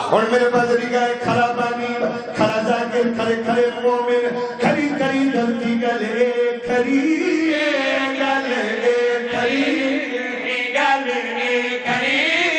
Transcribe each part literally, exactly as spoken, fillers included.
اور میرے بازری گائے کھڑا بانی کھڑا ذاکر کھڑے کھڑے مومن کھڑی کھڑی دھرتی گلے کھڑی گلے کھڑی گلے کھڑی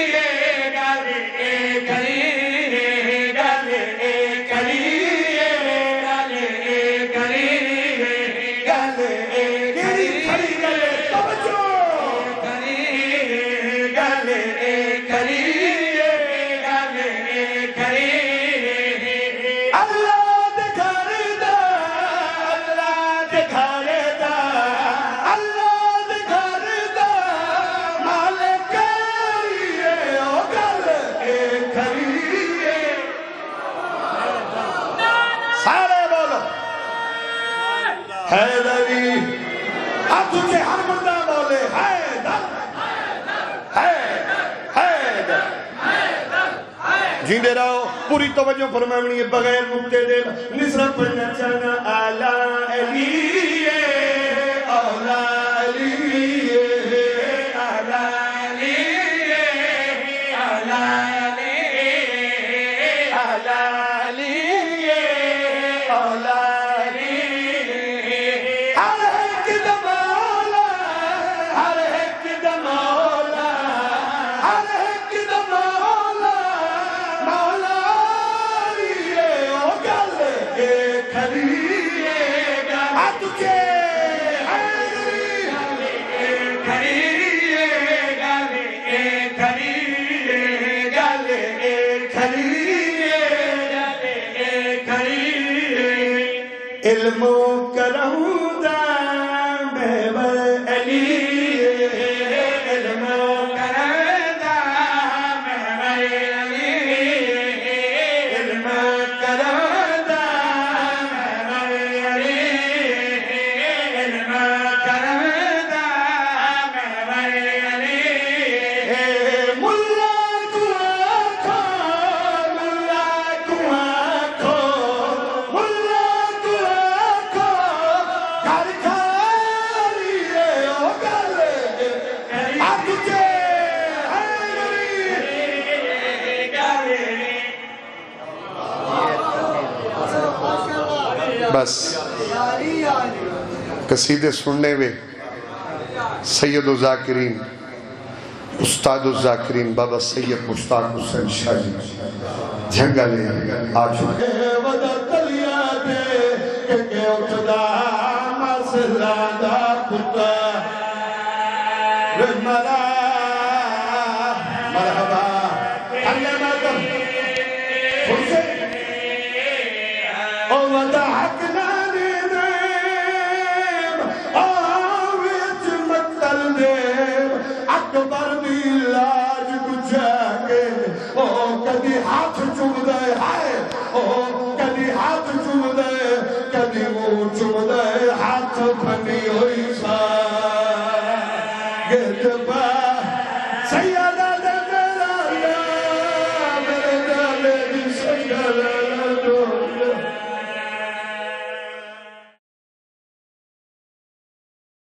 حیدری اب تجھے ہر بندہ بولے حیدر حیدر حیدر جیندے رہو پوری توجہ فرمانی ہے بغیر مقتے دل نصرہ پڑھنا چاہنا آلہ علیہ اولا علیہ آلہ علیہ آلہ علیہ آلہ علیہ اولا علم کروں دا میں علی علم کروں دا میں علی علم کروں دا میں علی علم کروں دا میں علی ملا کو آنکھو ملا کو آنکھو ملا بس قصیدے سننے میں سید الذاکرین استاد الذاکرین بابا سید مشتاق حسین شاہ جی جھنگا لے آ چکے ودا تلیا دے کہ کہ اٹھدا مسلادہ پتا رحملہ مرحبا اللہ ماتم حسین او ودا حق اکبر دی لاج گجھا کے او کدی ہاتھ چوب دے ہائے